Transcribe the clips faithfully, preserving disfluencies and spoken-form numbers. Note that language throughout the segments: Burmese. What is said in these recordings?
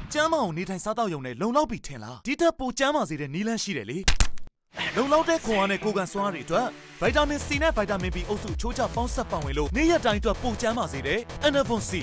ကျမ်းမာအောင်နေထိုင်စားသောက်ရုံနဲ့လုံလောက်ပြီထင်လားဒီထက်ပိုကျမ်းမာစေတဲ့နည်းလမ်းရှိတယ်လေလုံလောက်တဲ့ခွန်အားနဲ့ကိုယ်ကန်စွမ်းအားတွေအတွက်ဗိုက်တာမင် C နဲ့ဗိုက်တာမင် B အုပ်စုချိုးချပေါင်းစပ်ပါဝင်လို့နေ့ရက်တိုင်းအတွက်ပိုကျမ်းမာစေတဲ့ Enervon C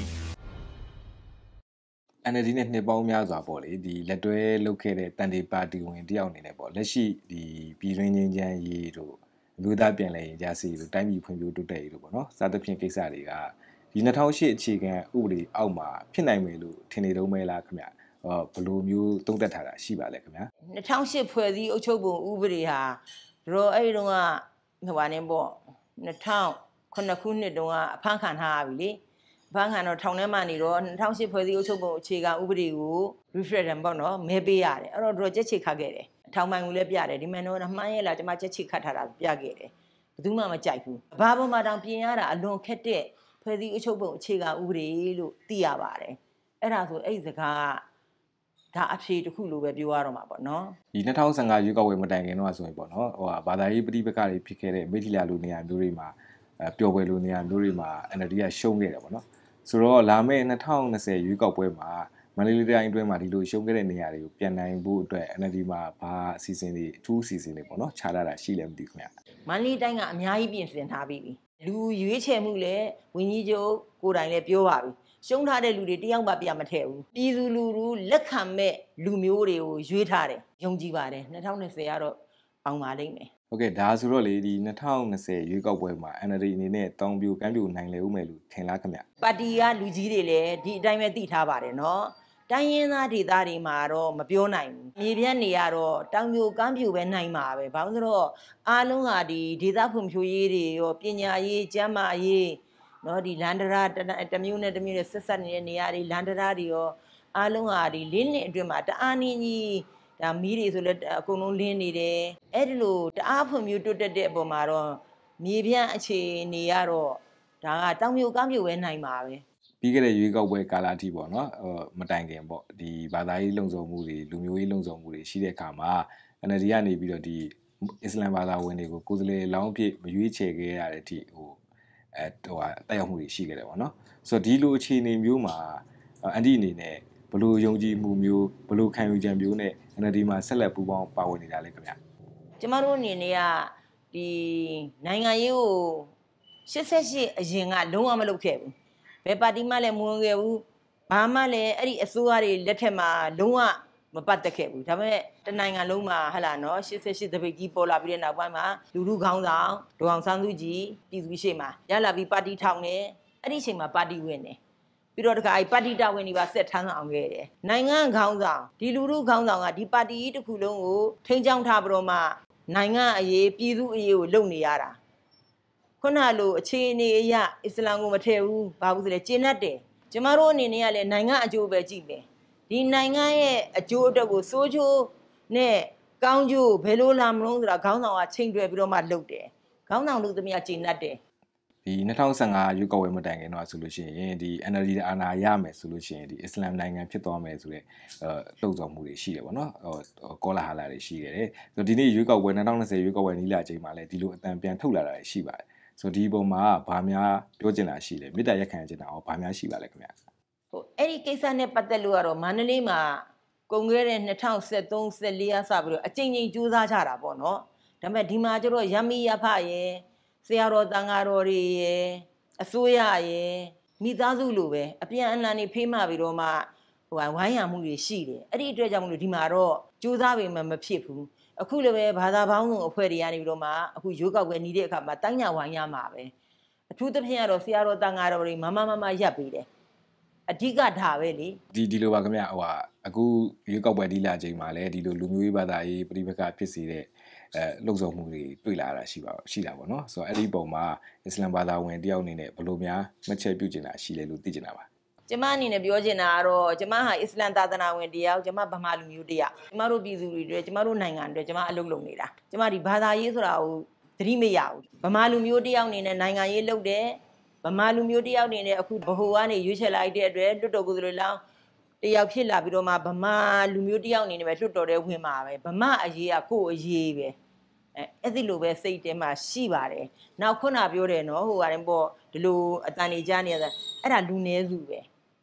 N L D နဲ့နှစ်ပေါင်းများစွာပေါ့လေဒီလက်တွဲလုပ်ခဲ့တဲ့တန်တေပါတီဝင်တယောက်အနေနဲ့ပေါ့လက်ရှိဒီပြည်တွင်းချင်းချမ်းရေးတို့အမျိုးသားပြန်လည်ရင်ကြားစီတို့တိုင်းပြည်ဖွံ့ဖြိုးတိုးတက်ရေးတို့ပေါ့နော်စသဖြင့်ကိစ္စတွေကဒီ၂၀၀၈အခြေခံဥပဒေအောက်မှာဖြစ်နိုင်မယ်လို့ထင်နေတော့မဲလားခင်ဗျဟောဘလိုမျိုးသုံးသပ်ထားတာရှိပါလဲခင်ဗျ၂၀၀၈ဖွဲ့စည်းအုပ်ချုပ်ပုံဥပဒေဟာတော့အဲ့ဒီတော့ကဟိုပါနေပေါ့၂၀၀၈ခုနှစ်တုန်းကအဖမ်းခံထားရပြီလေဘန်းခံတော့ထောင်ထဲမှာနေတော့၂၀၀၈ဖွဲ့စည်းအုပ်ချုပ်ပုံအခြေခံဥပဒေကို referendum ပေါ့နော်မဲပေးရတယ်အဲ့တော့တို့ကြက်ချေခတ်ခဲ့တယ်ထောင်ပိုင်ကိုလည်းပြတယ်ဒီမှန်တော့မှန်းရလားကျွန်မကြက်ချေခတ်ထားတာပြခဲ့တယ်ဘယ်သူမှမကြိုက်ဘူးဘာပေါ်မှာတောင်ပြင်ရတာအလွန်ခက်တဲ့ဖွဲ့စည်းအုပ်ချုပ်ပုံအခြေခံဥပဒေလို့သိရပါတယ်အဲ့ဒါဆိုအဲ့ဒီစကားဒါအဖြေတစ်ခုလိုပဲပြောရတော့မှာပေါ့နော်ဒီ၂၀၁၅ရွေးကောက်ပွဲမတိုင်ခင်တော့ဆိုရင်ပေါ့နော်ဟိုဘာသာရေးပဋိပက္ခတွေဖြစ်ခဲ့တဲ့မိထီလာလူနေရာမျိုးတွေမှာအဲပျော်ပွဲလူနေရာမျိုးတွေမှာ N L D ကရှုံးခဲ့တယ်ပေါ့နော်ဆိုတော့လာမယ့်၂၀၂၀ရွေးကောက်ပွဲမှာမန္တလေးတိုင်းအတွင်းမှာဒီလိုရှုံးခဲ့တဲ့နေရာတွေကိုပြန်နိုင်ဖို့အတွက် N L D မှာဘာအစီအစဉ်တွေအထူးအစီအစဉ်တွေပေါ့နော်ခြားလာတာရှိလဲမသိဘူးခင်ဗျမန္တလေးတိုင်းကအများကြီးပြင်ဆင်ထားပြီးပြီလူရွေးချယ်မှုလည်းဝင်းကြီးချုပ်ကိုယ်တိုင်လည်းပြောပါပြီရှုံးထားတဲ့လူတွေတယောက်မှပြမထည့်ဘူးပြည်သူလူထုလက်ခံမဲ့လူမျိုးတွေကိုရွေးထားတယ်ယုံကြည်ပါတယ်၂၀၂၀ကတော့အောင်ပါလိမ့်မယ်ဟုတ်ကဲ့ဒါဆိုတော့လေဒီ၂၀၂၀ရွေးကောက်ပွဲမှာ N L D အနေနဲ့တောင်ပြိုကမ်းပြိုနိုင်လေဦးမယ်လို့ထင်လားခင်ဗျပါတီကလူကြီးတွေလည်းဒီအတိုင်းပဲသိထားပါတယ်နော်တိုင်းရင်းသားဒေသတွေမှာတော့မပြောနိုင်ဘူးမြေပြန့်နေရတော့တောင်ပြိုကမ်းပြိုပဲနိုင်မှာပဲဘာလို့ဆိုတော့အားလုံးဟာဒီဒေသဖွံ့ဖြိုးရေးတွေရောပညာရေးကျန်းမာရေးနော်ဒီလန်ဒရာတမျိုးနဲ့တမျိုးနဲ့ဆက်ဆက်နေတဲ့နေရာတွေလန်ဒရာတွေရောအားလုံးဟာဒီလင်းနှစ်အတွင်းမှာတအားနည်းကြီးဒါမီးတွေဆိုလည်းအကုန်လုံးလင်းနေတယ်အဲ့ဒီလိုတအားဖွံ့ဖြိုးတိုးတက်တဲ့အပေါ်မှာတော့မြေပြန့်အခြေအနေရတော့ဒါကတောင်ပြိုကမ်းပြိုပဲနိုင်ပါပဲပြီးခဲ့တဲ့ရွေးကောက်ပွဲကာလအထိပေါ့နော်ဟိုမတိုင်ခင်ပေါ့ဒီဘာသာရေးလုံခြုံမှုတွေလူမျိုးရေးလုံခြုံမှုတွေရှိတဲ့အခါမှာ N L D ကနေပြီးတော့ဒီအစ္စလမ်ဘာသာဝင်တွေကိုကိုယ်စားလှယ်လောင်းအဖြစ်မရွေးချယ်ခဲ့ရတဲ့အထိဟိုအဲဟိုတက်ရောက်မှုတွေရှိခဲ့တယ်ပေါ့နော်ဆိုတော့ဒီလိုအခြေအနေမျိုးမှာအန်တီအနေနဲ့ဘယ်လိုယုံကြည်မှုမျိုးဘယ်လိုခံယူချက်မျိုးနဲ့ N L D မှာဆက်လက်ပူးပေါင်းပါဝင်နေတာလဲခင်ဗျကျမတို့အနေနဲ့ကဒီနိုင်ငံရေးကိုရှစ်ဆယ့်ရှစ်အရင်ကလုံးဝမလုပ်ခဲ့ဘူးဘယ်ပါတီမှလည်းမဝင်ခဲ့ဘူးဘာမှလည်းအဲ့ဒီအစိုးရတွေလက်ထက်မှာလုံးဝမပတ်သက်ခဲ့ဘူးဒါပေမဲ့တနိုင်ငံလုံးမှာဟလာနော်ရှစ်ဆယ့်ရှစ်တပိတ်ကြီးပေါ်လာပြီးတဲ့နောက်ပိုင်းမှာလူလူခေါင်းဆောင်ဒေါအောင်ဆန်းစုကြည်ပြည်သူ့ရှေ့မှာရလာပြီးပါတီထောင်နေအဲ့ဒီအချိန်မှာပါတီဝင်တယ်ပြီးတော့တခါအဲ့ပါတီတာဝန်တွေပါဆက်ထမ်းဆောင်ခဲ့တယ်နိုင်ငံခေါင်းဆောင်ဒီလူလူခေါင်းဆောင်ကဒီပါတီကြီးတစ်ခုလုံးကိုထိန်းချောင်းထားပြီးတော့မှနိုင်ငံအရေးပြည်သူအရေးကိုလုပ်နေရတာခုနလိုအခြေအနေအရအစ္စလာမ်ကိုမထည့်ဘူးဘာဘူးဆိုလဲကျင့်တတ်တယ်ကျမတို့အနေနဲ့ကလည်းနိုင်ငံအကျိုးပဲကြည့်မယ်ဒီနိုင်ငံရဲ့အကျိုးအတွက်ကိုစိုးချိုးနဲ့ကောင်းကျိုးဘယ်လိုလာမလို့ဆိုတာခေါင်းဆောင်ကချိန်တွယ်ပြီးတော့မှလုပ်တယ်ခေါင်းဆောင်လူသမီးကကျင့်တတ်တယ်ဒီ၂၀၁၅ရွေးကောက်ပွဲမတိုင်ခင်တော့ဆိုလို့ရှိရင်ဒီ N L D အာဏာရမယ်ဆိုလို့ရှိရင်ဒီအစ္စလာမ်နိုင်ငံဖြစ်သွားမယ်ဆိုတဲ့အဲလှုပ်ဆောင်မှုတွေရှိတယ်ပေါ့နော်ဟိုကောလာဟာလာတွေရှိခဲ့တယ်ဆိုတော့ဒီနေ့ရွေးကောက်ပွဲ၂၀၂၀ရွေးကောက်ပွဲနီးလာချိန်မှာလည်းဒီလိုအတန်ပြန်ထုတ်လာတာရှိပါတယ်ဆိုတော့ဒီပုံမှာဘာများပြောချင်တာရှိလဲမေတ္တာရက်ခံချင်တာရောဘာများရှိပါလဲခင်ဗျဟိုအဲ့ဒီကိစ္စနဲ့ပတ်သက်လို့ကတော့မန္တလေးမှာကုန်ခဲ့တဲ့၂၀၁၃ ၁၄ရစပြီးတော့အကြိမ်ကြိမ်ကြိုးစားကြတာပေါ့နော်ဒါပေမဲ့ဒီမှာကျတော့ရမီရဖရဲ့ဆရာတော်တန်ဃာတော်တွေရဲ့အစိုးရရဲ့မိသားစုလိုပဲအပြန်အလှန်နေဖေးမှပြီးတော့မှဟိုဝိုင်းရမှုတွေရှိတယ်အဲ့ဒီအတွက်ကြောင့်မလို့ဒီမှာတော့ကြိုးစားပေမဲ့မဖြစ်ဘူးအခုလည်းပဲဘာသာပေါင်းစုံအဖွဲ့တွေကနေပြီးတော့မှအခုရွေးကောက်ပွဲနေတဲ့အခါမှာတိုင်းညာဝိုင်းရမှာပဲအထူးသဖြင့်ကတော့ဆရာတော်တန်ဃာတော်တွေမမမမရပ်ပေးတယ်အဓိကဒါပဲလေဒီဒီလိုပါခင်ဗျဟိုဟာအခုရွေးကောက်ပွဲဒီလာချိန်မှာလည်းဒီလိုလူမျိုးရေးဘာသာရေးပြိပက္ခဖြစ်စေတဲ့အဲလှုပ်ဆောင်မှုတွေတွေ့လာတာရှိပါရှိတာပေါ့နော်ဆိုတော့အဲ့ဒီပုံမှာအစ္စလမ်ဘာသာဝင်တယောက်အနေနဲ့ဘယ်လိုများမှတ်ချက်ပြုကျင်တာရှိလဲလို့သိကျင်တာပါကျမအနေနဲ့ပြောချင်တာကတော့ကျမဟာအစ္စလမ်သာသနာဝင်တယောက်ကျမဗမာလူမျိုးတယောက်ကျမတို့ပြည်သူတွေအတွက်ကျမတို့နိုင်ငံအတွက်ကျမအလုပ်လုပ်နေတာကျမဒီဘာသာရေးဆိုတာကိုသတိမရဘူးဗမာလူမျိုးတယောက်အနေနဲ့နိုင်ငံရေးလုပ်တယ်ဗမာလူမျိုးတယောက်အနေနဲ့အခုဘဟိုကနေရွေးချယ်လိုက်တဲ့အတွက်လွတ်တော်ကိုယ်စားလှယ်လောင်းတယောက်ဖြစ်လာပြီးတော့မှဗမာလူမျိုးတယောက်အနေနဲ့ပဲလွတ်တော်တဲ့ဝင်မှာပဲဗမာအရေးကကိုယ့်အရေးပဲအဲအဲ့ဒီလိုပဲစိတ်ထဲမှာရှိပါတယ်နောက်ခုနပြောတယ်နော်ဟိုကလည်းပေါ့ဒီလိုအတန်နေကြနေရတာအဲ့ဒါလူနည်းစုပဲ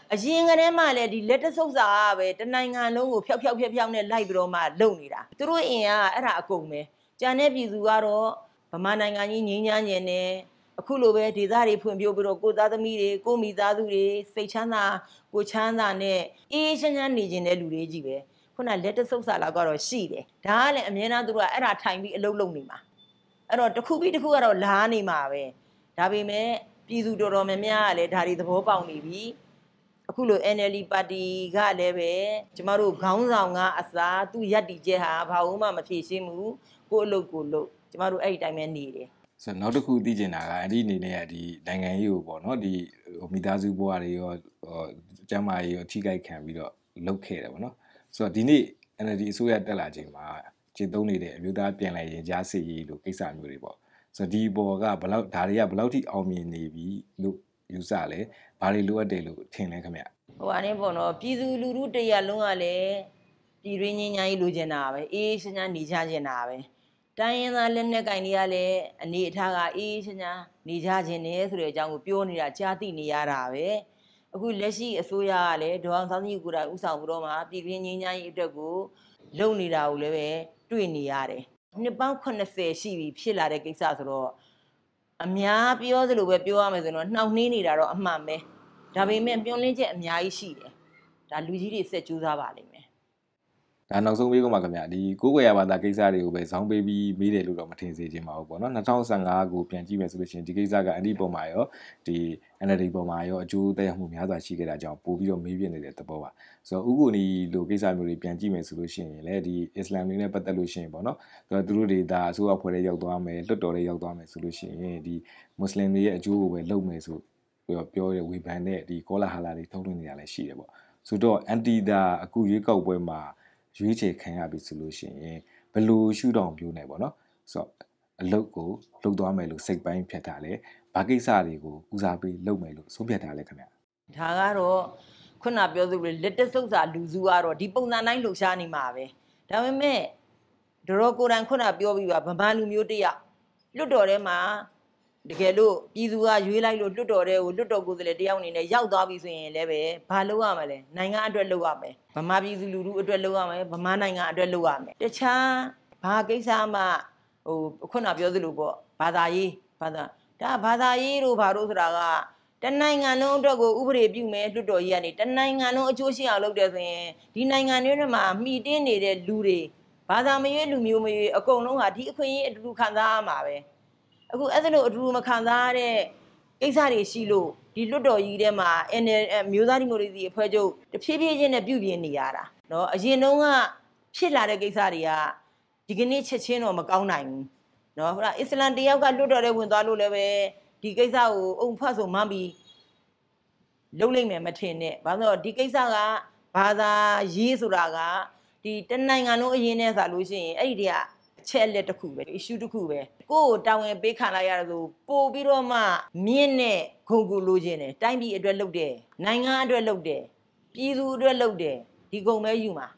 အရင်ကတည်းကလည်းဒီလက်တဆုပ်စာပဲတနိုင်ငံလုံးကိုဖျောက်ဖျောက်ဖျက်ဖျောက်နဲ့လိုက်ပြီးတော့မှလုံနေတာသူတို့အင်ကအဲ့ဒါအကုန်ပဲကြံတဲ့ပြည်သူကတော့ဗမာနိုင်ငံကြီးငြိမ်းချမ်းခြင်းနဲ့အခုလိုပဲဒေသတွေဖွံ့ဖြိုးပြီးတော့ကိုသားသမီးတွေကိုမိသားစုတွေစိတ်ချမ်းသာကိုချမ်းသာနဲ့အေးချမ်းချမ်းနေခြင်းတဲ့လူတွေကြီးပဲခုနလက်တဆုပ်စာလောက်ကတော့ရှိတယ်ဒါကလည်းအမြဲတမ်းသူတို့ကအဲ့ဒါထိုင်ပြီးအလုပ်လုပ်နေမှာအဲ့တော့တစ်ခုပြီးတစ်ခုကတော့လားနေမှာပဲဒါပေမဲ့ပြည်သူတော်တော်များများကလည်းဒါတွေသဘောပေါက်နေပြီအခုလို N L D ပါတီကလည်းပဲကျမတို့ခေါင်းဆောင်ကအစားသူ့ရပ်တည်ချက်ဟာဘာလို့မှမဖြေရှင်းဘူးကိုအလုပ်ကိုလုပ်ကျမတို့အဲ့ဒီတိုင်းပဲနေတယ်ဆိုတော့နောက်တစ်ခုသိချင်တာကအဲ့ဒီအနေနဲ့ဒီနိုင်ငံရေးကိုပေါ့နော်ဒီမိသားစုဘဝတွေရောကျန်းမာရေးရောထိခိုက်ခံပြီးတော့လုပ်ခဲ့တယ်ပေါ့နော်ဆိုတော့ဒီနေ့ N L D အစိုးရတက်လာချိန်မှာကျင့်သုံးနေတဲ့အမျိုးသားပြန်လည်ရင်ကြားစစ်ရေးလို့ကိစ္စမျိုးတွေပေါ့ဆိုတော့ဒီဘော်ကဘလောက်ဒါတွေကဘလောက်ထိအောင်မြင်နေပြီလို့ယူဆလဲဘာတွေလိုအပ်တယ်လို့ထင်လဲခင်ဗျဟိုအနေပေါ့နော်ပြည်သူလူထုတရက်လုံးကလည်းပြည်ရင်းငင်းညာကြီးလိုချင်တာပဲအေးရှင်းရှင်းနေကြချင်တာပဲတိုင်းရင်းသားလက်နက်ကင်တွေကလည်းအနေအထားကအေးရှင်းရှင်းနေကြခြင်းနဲ့ဆိုတဲ့အကြောင်းကိုပြောနေတာကြားသိနေရတာပဲအခုလက်ရှိအစိုးရကလည်းဒေါအောင်ဆန်းစုကြည်ကိုယ်တိုင်ဥဆောင်ပြီးတော့မှပြည်ရင်းငင်းညာကြီးအတွက်ကိုလုပ်နေတာကိုလည်းပဲတွေ့နေရတယ်နှစ်ပေါင်းခုနှစ်ဆယ်ရှိပြီဖြစ်လာတဲ့ကိစ္စဆိုတော့အများပြောသလိုပဲပြောရမယ်ဆိုတော့နှောင့်နှေးနေတာတော့အမှန်ပဲဒါပေမဲ့မျောလင်းချက်အများကြီးရှိတယ်ဒါလူကြီးတွေစက်ကြိုးစားပါလိမ့်မယ်ဒါနောက်ဆုံးမေးခွန်းပါခင်ဗျဒီကိုကိုရဘာသာကိစ္စတွေကိုပဲဇောင်းပေးပြီးမေးတယ်လို့တော့မထင်စေချင်ပါဘူးပေါ့နော်၂၀၁၅ကိုပြန်ကြည့်မယ်ဆိုလို့ရှိရင်ဒီကိစ္စကအန်ဒီပေါ်မှာရောဒီ N L D ပေါ်မှာရောအကျိုးသက်ရောက်မှုများစွာရှိခဲ့တာကြောင့်ပို့ပြီးတော့မေးပြနေတဲ့သဘောပါဆိုတော့ဥက္ကိုနီလိုကိစ္စမျိုးတွေပြန်ကြည့်မယ်ဆိုလို့ရှိရင်လည်းဒီအစ္စလာမ်တွေနဲ့ပတ်သက်လို့ရှိရင်ပေါ့နော်သူတို့တွေဒါအစိုးရဖွဲ့တွေရောက်သွားမယ်လွတ်တော်တွေရောက်သွားမယ်ဆိုလို့ရှိရင်ဒီမွတ်စလင်တွေရဲ့အကျိုးကိုပဲလုပ်မယ်ဆိုပြောပြောရဝေဖန်တဲ့ဒီကောလာဟာလာတွေထုတ်လွှင့်နေတာလည်းရှိတယ်ပေါ့ဆိုတော့အန်တီဒါအခုရွေးကောက်ပွဲမှာရွေးချယ်ခံရပြီဆိုလို့ရှိရင်ဘယ်လိုရှုထောင့်မျိုးနဲ့ပေါ့နော်ဆိုတော့အလုပ်ကိုလုပ်သွားမယ်လို့စိတ်ပိုင်းဖြတ်ထားလဲဘာကိစ္စတွေကိုဦးစားပေးလုပ်မယ်လို့ဆုံးဖြတ်ထားလဲခင်ဗျာဒါကတော့ခုနပြောသလိုလက်တဆုပ်စာလူစုကတော့ဒီပုံစံတိုင်းလှူရှားနေမှာပဲဒါပေမဲ့ဒရောကိုရန်ခုနပြောပြီးပါဗမာလူမျိုးတယောက်လွတ်တော်ထဲမှာတကယ်လို့ပြည်သူကရွေးလိုက်လို့လွတ်တော်တဲ့ကိုလွတ်တော်ကိုယ်စားလှယ်တယောက်အနေနဲ့ရောက်သွားပြီဆိုရင်လည်းပဲဘာလုပ်ရမလဲနိုင်ငံအတွက်လုပ်ရမယ်ဗမာပြည်သူလူထုအတွက်လုပ်ရမယ်ဗမာနိုင်ငံအတွက်လုပ်ရမယ်တခြားဘာကိစ္စမှဟိုခုနပြောသလိုပေါ့ဘာသာရေးဘာသာဒါဘာသာရေးတို့ဘာလို့ဆိုတာကတနိုင်ငံလုံးအတွက်ကိုဥပဒေပြုမယ်လွတ်တော်ကြီးကနေတနိုင်ငံလုံးအကျိုးရှိအောင်လုပ်တယ်ဆိုရင်ဒီနိုင်ငံတွေမှာမှီတင်းနေတဲ့လူတွေဘာသာမရွေးလူမျိုးမရွေးအကုန်လုံးဟာဒီအခွင့်အရေးအတူတူခံစားရမှာပဲအခုအဲ့ဒါလို့အတူတူမခံစားရတဲ့ကိစ္စတွေရှိလို့ဒီလွတ်တော်ကြီးထဲမှာ N L D မျိုးသားဒီမိုကရေစီအဖွဲ့ချုပ်တဖြည်းဖြည်းချင်းနဲ့ပြုပြင်နေရတာเนาะအရင်တုန်းကဖြစ်လာတဲ့ကိစ္စတွေကဒီကနေ့ချက်ချင်းတော့မကောင်းနိုင်ဘူးเนาะဟိုလားအစ္စလမ်တယောက်ကလွတ်တော်ထဲဝင်သွားလို့လည်းပဲဒီကိစ္စကိုအုံဖတ်ဆိုမှန်းပြီးလုံးလိုက်မယ်မထင်နဲ့ဘာလို့ဒီကိစ္စကဘာသာရေးဆိုတာကဒီတနိုင်ငံလုံးအရင်နဲ့ဆိုလို့ရှိရင်အဲ့ဒီတည်းကအချက်လက်တစ်ခုပဲ issue တစ်ခုပဲကိုယ့်ကိုတာဝန်ပေးခံလိုက်ရတာဆိုပို့ပြီးတော့မှမြင့်နဲ့ဂုံကူလိုချင်တယ်တိုင်းပြည်အတွက်လုပ်တယ်နိုင်ငံအတွက်လုပ်တယ်ပြည်သူအတွက်လုပ်တယ်ဒီဂုံပဲယူမှာ